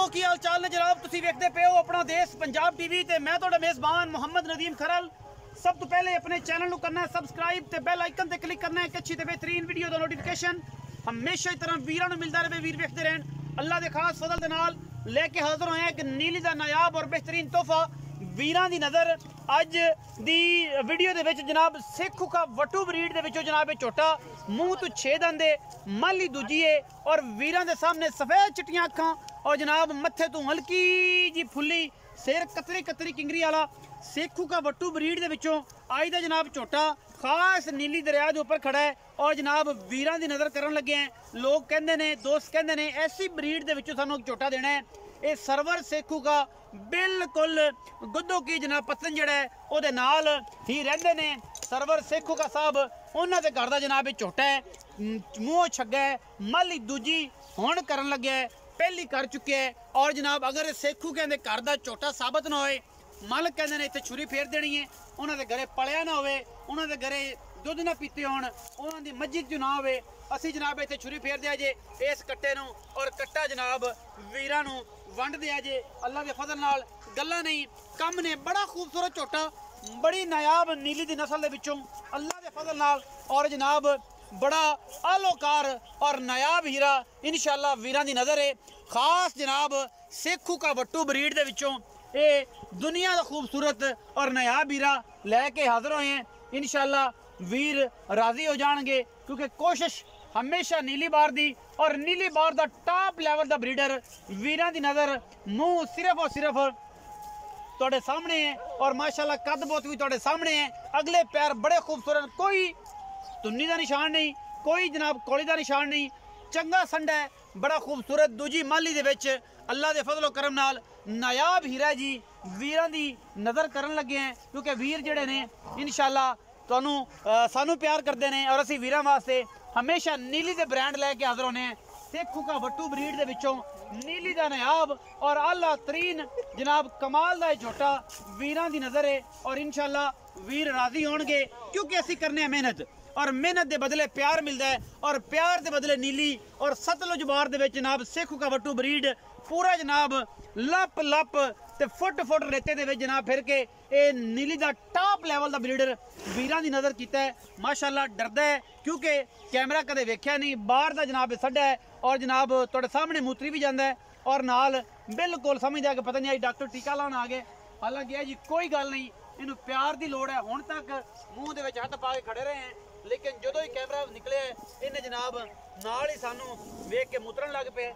दोस्तों की हाल चाल ने जनाब तुसी वेखदे पे हो अपना देश पंजाब टीवी ते मैं तुहाडा मेज़बान मोहम्मद नदीम खरल। सब तो पहले अपने चैनल को करना है सब्सक्राइब ते बेल आइकन ते क्लिक करना है एक अच्छी ते बेहतरीन वीडियो दा नोटिफिकेशन हमेशा की तरह वीरां नूं मिलदा रहे। वीर वेखदे रहन अल्लाह दे खास फजल दे नाल लेके हाजिर होए एक नीली दा नायाब और बेहतरीन तोहफा वीरां दी नज़र। अज दी वीडियो दे विच जनाब सेखू का वटू ब्रीड दे विचों जनाब झोटा मूँह तो 6 दंद माली दूजी है और वीरां दे सामने सफेद चिट्टियां अखां और जनाब मत्थे तो हल्की जी फुल्ली सिर कतरी कतरी किंगरी वाला सेखू का वटू ब्रीड दे विचों अज दा जनाब झोटा खास नीली दरिया के उपर खड़ा है और जनाब वीरां दी नज़र करन लगे हैं। लोग कहंदे ने दोस्त कहंदे ने ऐसी ब्रीड दे विचों सानूं झोटा देना है। ये सरवर सेखू का बिल्कुल गुद्दो की जनाब पतन जड़ा है वो नाल ही रहंदे ने सरवर सेखू का साहब उन्हां दे घर दा जनाब झोटा है। मूँह छग्गा है मल दूजी हुण करन लग्या है पहली कर चुके हैं और जनाब अगर सेखू कहंदे घर दा झोटा साबित ना होए मल कहंदे ने इत्थे छुरी फेर देनी है। उन्हां दे घरे पलिया ना होवे उन्हां दे घरे दुध ना पीते होण उन्हां दी मस्जिद च ना होवे असी जनाब इत्थे छुरी फेर दिया जे इस कट्टे नूं और कट्टा जनाब वीरां नूं वंड दिया जे अल्लाह के फजल नाल। गल्लां नहीं कम ने बड़ा खूबसूरत झोटा बड़ी नायाब नीली दी नस्ल दे विचों अल्लाह के फजल नाल और जनाब बड़ा आलोकार और नायाब हीरा इंशाअल्लाह वीरां दी नज़र है। खास जनाब सेखू का वट्टू ब्रीड दे विचों ये दुनिया का खूबसूरत और नायाब हीरा लैके हाजिर होए हैं। इंशाअल्लाह वीर राजी हो जाएंगे क्योंकि कोशिश हमेशा नीली बार दी और नीली बार दा टॉप लेवल दा ब्रीडर वीरां दी नज़र मूँह सिर्फ और सिर्फ तुहाडे सामने है और माशाल्लाह कद बहुत भी तुहाडे सामने है। अगले पैर बड़े खूबसूरत कोई तुन्नी का निशान नहीं कोई जनाब कौली का निशान नहीं चंगा संडा है बड़ा खूबसूरत दूजी माली दे विच अल्लाह दे फजलो करम नाल नायाब हीरा जी वीरां दी नज़र करन लगे हैं क्योंकि वीर जिहड़े ने इंशाअल्लाह तुहानू सानू प्यार करते हैं और असी वीरां वास्ते हमेशा नीली दे ब्रांड लैके हाजिर होने हैं। सेखू का वट्टू ब्रीड दे विचों नीली दा नायाब और आला तरीन जनाब कमाल दा झोटा वीरां दी नज़र है और इंशाअल्लाह वीर राजी होणगे क्योंकि असी करने मेहनत और मेहनत के बदले प्यार मिलता है और प्यार के बदले नीली और सतलुज बार दे विच जनाब सेखू का वट्टू ब्रीड पूरा जनाब लप लप ते फुट फुट रेते दे विच जनाब फिर के ये नीली दा टॉप लेवल दा ब्रीडर वीरां दी नज़र कीता है। माशाअल्लाह डरदा है क्योंकि कैमरा कदे वेख्या नहीं बाहर दा जनाब सड्डा है और जनाब तुहाडे सामने मूतरी भी जांदा है और नाल बिल्कुल समझदा कि पता नहीं आई डॉक्टर टीका लाउण आ गए। हालांकि जी कोई गल नहीं इनू प्यार की लोड़ है हुण तक मूँह दे विच हत्थ पा के खड़े रहे हैं लेकिन जो ही कैमरा निकले इन्हें जनाब नाल ही सानू वेख के मुतरन लग पे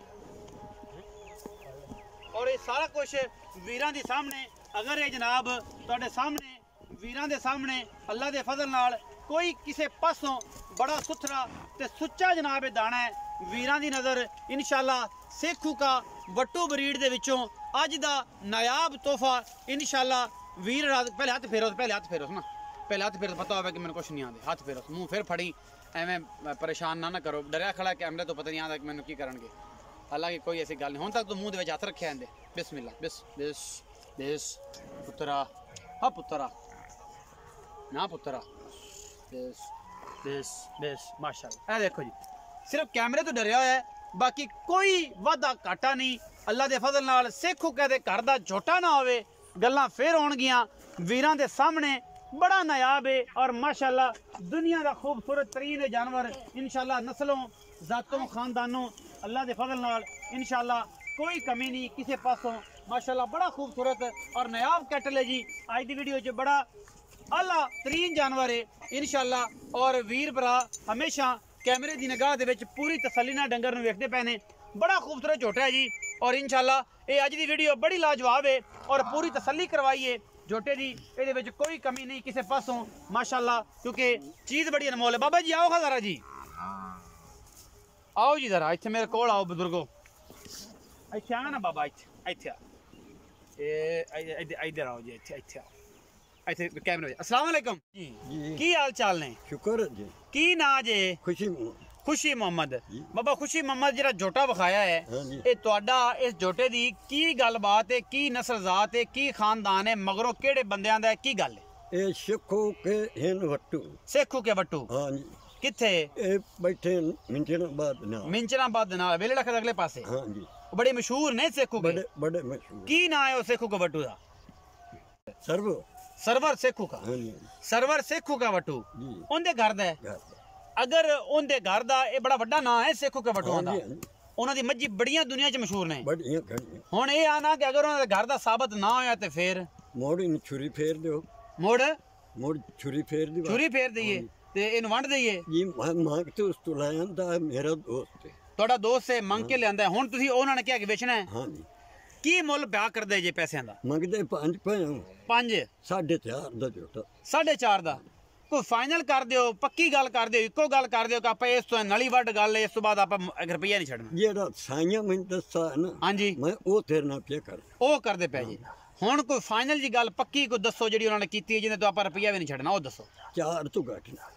और ये सारा कुछ वीरां दे सामने अगर ये जनाब तुहाडे सामने वीरां दे सामने अल्लाह दे फजल नाल कोई किसी पासों बड़ा सुथरा ते सुच्चा जनाब दाना है वीरां दी नज़र इंशाअल्लाह सेखू का वट्टू ब्रीड दे विचों अज दा नायाब तोहफा इंशाअल्लाह वीर पहले हाथ फेरो ना पहले हाथ फेरो पता होगा कि मैंने कुछ नहीं आते हाथ फेरो मुँह फिर फड़ी एवं परेशान ना करो डरिया खड़ा कैमरे तो पता नहीं आता कि मैंने की करनगे। हालांकि कोई ऐसी गल नहीं हुण तक तो मूँह दे हाथ रखे आंदे बिस्मिल्लाह बिस बिस बिस पुत्तरा हाँ पुत्तरा ना पुत्तरा बिस बिस बिस माशाअल्लाह। देखो जी सिर्फ कैमरे तो डरिया है बाकी कोई वादा घाटा नहीं अल्लाह दे फजल नाल सेखू कहते घर दा झोटा ना होवे गल्लां फिर होणगियां वीरां दे सामने बड़ा नायाब है और माशाअल्लाह दुनिया का खूबसूरत तरीन जानवर इंशाअल्लाह नस्लों जातों खानदानों अल्लाह के फजल नाल इंशाअल्लाह कोई कमी नहीं किसी पासों माशाअल्लाह बड़ा खूबसूरत और नायाब कैटल है जी। आज की वीडियो च बड़ा आला तरीन जानवर है इंशाअल्लाह और वीर भरा हमेशा कैमरे की निगाह दे विच पूरी तसल्ली नाल डंगर नूं वेखदे पए ने बड़ा खूबसूरत झोटा है जी और इंशाअल्लाह ये अज की वीडियो बड़ी लाजवाब है और पूरी तसल्ली करवाई है झोटे की ये कोई कमी नहीं किसी पासों माशाअल्लाह क्योंकि चीज़ बड़ी अनमोल है। बाबा जी आओ खा जरा जी आओ जी जरा इत्थे मेरे कोल आओ बुजुर्गो इत्थे आ ना बाबा इत्थे इधर आओ जी इत्थे आओ इत्थे कैमरे अस्सलाम वालेकुम जी की हाल चाल ने शुक्र जी की ना जे खुशी मोहम्मद बाबा खुशी मोहम्मद जरा झोटा विखाया है ये तुहाडा इस झोटे दी की गलबात है की नस्ल जात है की खानदान है मगरों केड़े बंदियां दा है की गल है ये सेखू के हिन वट्टू सेखू के वट्टू हाँ जी किथे ये बैठे मिंचनाबाद ना मिंचनाबाद ना वेले लख अगले पासे हाँ जी बड़े मशहूर ने सेखू के। बड़े बड़े मशहूर। की ना है उस सेखू के वटू का? सर्व। सरवर सेखू का। हाँ जी सरवर सेखू का वटू जी। उनके घर दा है। घर। अगर उनके घर दा ये बड़ा वड्डा नाम है सेखू के वटूआं दा। हाँ जी, उन्हां दी मज्जी बड़ियां दुनिया च मशहूर ने। बड़ियां खड़ियां। हुण ये आना कि अगर उन्हां दे घर दा साबित ना होया ते फिर मोड़ इन छुरी फेर दो। मुड़ मोड़ छुरी फेर दी। छुरी फेर दईए ते इन्हू वंड दईए। जी मांग तो उस तो लाया दा मेरा दोस्त है। ਤੁਹਾਡਾ ਦੋਸਤ ਹੈ ਮੰਗ ਕੇ ਲਿਆਂਦਾ ਹੁਣ ਤੁਸੀਂ ਉਹਨਾਂ ਨੇ ਕਿਹਾ ਕਿ ਵੇਚਣਾ ਹੈ हाँ जी ਕੀ ਮੁੱਲ ਪਿਆ ਕਰਦੇ ਜੇ ਪੈਸਿਆਂ ਦਾ? मंगदे 5 पे 5 4.5 दा जोटा। 4.5 ਦਾ ਕੋਈ ਫਾਈਨਲ ਕਰ ਦਿਓ, ਪੱਕੀ ਗੱਲ ਕਰ ਦਿਓ, ਇੱਕੋ ਗੱਲ ਕਰ ਦਿਓ ਕਿ ਆਪਾਂ ਇਸ ਤੋਂ ਨਲੀ ਵੱਡ ਗੱਲ ਹੈ, ਇਸ ਤੋਂ ਬਾਅਦ ਆਪਾਂ 1 ਰੁਪਈਆ ਨਹੀਂ ਛੱਡਣਾ। जेड़ा साइया मैं दसा है ना ਹਾਂਜੀ मैं वो तेरे नाल पे कर। ਉਹ ਕਰਦੇ ਪਏ ਜੀ। ਹੁਣ ਕੋਈ ਫਾਈਨਲ ਜੀ ਗੱਲ ਪੱਕੀ ਕੋਈ ਦੱਸੋ ਜਿਹੜੀ ਉਹਨਾਂ ਨੇ ਕੀਤੀ ਹੈ ਜਿਹਦੇ ਤੋਂ ਆਪਾਂ ਰੁਪਈਆ ਵੀ ਨਹੀਂ ਛੱਡਣਾ, ਉਹ ਦੱਸੋ। 4 तो घट ना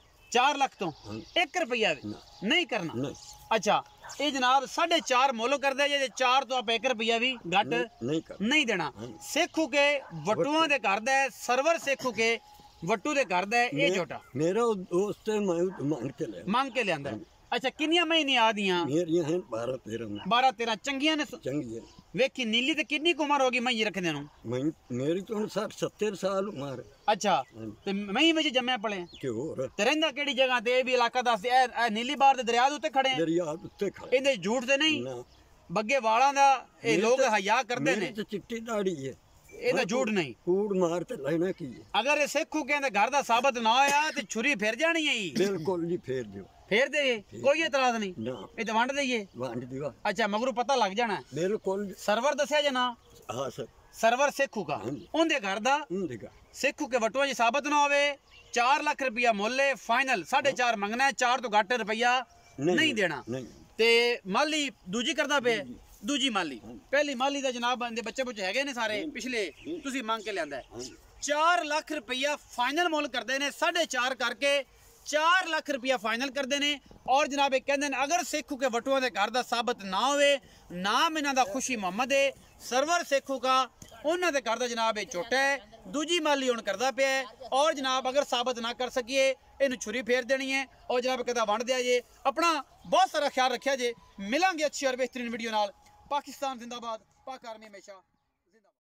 4 ਲੱਖ ਤੋਂ 1 ਰੁਪਈਆ ਵੀ ਨਹੀਂ ਕਰਨਾ। नहीं ਅੱਛਾ ਇਹ ਜਨਾਬ 4.5 ਮੁੱਲ ਕਰਦੇ ਜੇ 4 ਤੋਂ ਆਪਾਂ 1 ਰੁਪਈਆ ਵੀ ਘੱਟ नहीं कर। ਨਹੀਂ ਦੇਣਾ। ਸੇਖੂ ਕੇ ਵਟੂਆਂ ਦੇ ਘਰ ਦਾ ਹੈ, ਸਰਵਰ ਸੇਖੂ ਕੇ ਵਟੂ ਦੇ ਘਰ ਦਾ ਹੈ ਇਹ ਝੋਟਾ मेरा वो दोस्त है मैं मांग के ले। ਮੰਗ ਕੇ ਲਿਆਂਦਾ। ਅੱਛਾ ਕਿੰਨੀਆਂ ਮਹੀਨੇ ਆਦੀਆਂ? मेरी हैं 12 13 में 12 13 ਚੰਗੀਆਂ ਨੇ। चंगी है। ਵੇਖੀ ਨੀਲੀ ਤੇ ਕਿੰਨੀ ਕੁ ਉਮਰ ਹੋ ਗਈ ਮਈ ਰੱਖਦੇ ਨੂੰ? मैं मेरी तो 60 70 साल उम्र ਅੱਛਾ ਤੇ ਮਈ ਵਿੱਚ ਜੰਮਿਆ ਪਲੇ के और ਤੇ ਰਹਿੰਦਾ ਕਿਹੜੀ ਜਗ੍ਹਾ ਤੇ? ਇਹ ਵੀ ਇਲਾਕਾ ਦੱਸ। ਇਹ ਨੀਲੀ ਬਾਰ ਦੇ ਦਰਿਆ ਦੇ ਉੱਤੇ ਖੜੇ ਆ? दरिया उत्ते खड़े ਇਹਦੇ ਝੂਠ ਤੇ ਨਹੀਂ? ना। ਬੱਗੇ ਵਾਲਾਂ ਦਾ ਇਹ ਲੋਕ ਹਯਾ ਕਰਦੇ मेरी ਨੇ, तो चिट्टी दाढ़ी है। ਇਹਦਾ ਝੂਠ ਨਹੀਂ। कूड़ मार ते लेना की है। ਅਗਰ ਇਹ ਸੇਖੂ ਕਹਿੰਦੇ ਘਰ ਦਾ ਸਾਬਤ ਨਾ ਹੋਇਆ ਤੇ ਛੁਰੀ ਫਿਰ ਜਾਣੀ ਹੈ ਜੀ। बिल्कुल जी फेर दियो ਫੇਰ ਦੇ ਕੋਈ ਇਤਰਾਜ਼ ਨਹੀਂ। ना ਇਹ ਤਾਂ ਵੰਡ ਦਈਏ। वांड दिवा ਅੱਛਾ ਮਗਰੋਂ ਪਤਾ ਲੱਗ ਜਾਣਾ। बिल्कुल। ਸਰਵਰ ਦੱਸਿਆ ਜੇ ਨਾ? हाँ सर ਸਰਵਰ ਸੇਖੂ ਕਾ ਉਹਦੇ ਘਰ ਦਾ देखा ਸੇਖੂ ਕੇ ਵਟੂਆਂ ਜੀ ਸਾਬਤ ਨਾ ਹੋਵੇ 4 ਲੱਖ ਰੁਪਇਆ ਮੁੱਲ ਹੈ ਫਾਈਨਲ। 4.5 ਮੰਗਣਾ ਹੈ, 4 ਤੋਂ ਘੱਟ ਰੁਪਇਆ ਨਹੀਂ ਦੇਣਾ। नहीं ਤੇ ਮਾਲੀ ਦੂਜੀ ਕਰਦਾ ਪਏ ਦੂਜੀ ਮਾਲੀ। ਪਹਿਲੀ ਮਾਲੀ ਦਾ ਜਨਾਬ ਇਹਦੇ ਬੱਚੇ ਬੁੱਚੇ ਹੈਗੇ ਨੇ ਸਾਰੇ ਪਿਛਲੇ ਤੁਸੀਂ ਮੰਗ ਕੇ ਲਿਆਂਦਾ 4 ਲੱਖ ਰੁਪਇਆ ਫਾਈਨਲ ਮੁੱਲ ਕਰਦੇ ਨੇ। 4.5 ਕਰਕੇ 4 ਲੱਖ ਰੁਪਇਆ ਫਾਈਨਲ ਕਰਦੇ ਨੇ। ਔਰ ਜਨਾਬ ਇਹ ਕਹਿੰਦੇ ਨੇ ਅਗਰ ਸੇਖੂ ਕੇ ਵਟੂਆਂ ਦੇ ਘਰ ਦਾ ਸਾਬਤ ਨਾ ਹੋਵੇ, ਨਾਮ ਇਹਨਾਂ ਦਾ ਖੁਸ਼ੀ ਮੁਹੰਮਦ ਹੈ, ਸਰਵਰ ਸੇਖੂ ਕਾ ਉਹਨਾਂ ਦੇ ਘਰ ਦਾ ਜਨਾਬ ਇਹ ਛੋਟਾ ਹੈ, ਦੂਜੀ ਮਾਲੀ ਹੁਣ ਕਰਦਾ ਪਿਆ ਹੈ। ਔਰ ਜਨਾਬ ਅਗਰ ਸਾਬਤ ਨਾ ਕਰ ਸਕੀਏ ਇਹਨੂੰ ਛੁਰੀ ਫੇਰ ਦੇਣੀ ਹੈ ਔਰ ਜਨਾਬ ਕਹਿੰਦਾ ਵੰਡ ਦਿਆ ਜੇ। ਆਪਣਾ ਬਹੁਤ ਸਾਰਾ ਖਿਆਲ ਰੱਖਿਆ ਜੇ। ਮਿਲਾਂਗੇ ਅੱਛੀ ਔਰ ਬਿਹਤਰੀਨ ਵੀਡੀਓ ਨਾਲ। ਪਾਕਿਸਤਾਨ ਜ਼ਿੰਦਾਬਾਦ, ਪਾਕ ਆਰਮੀ ਹਮੇਸ਼ਾ।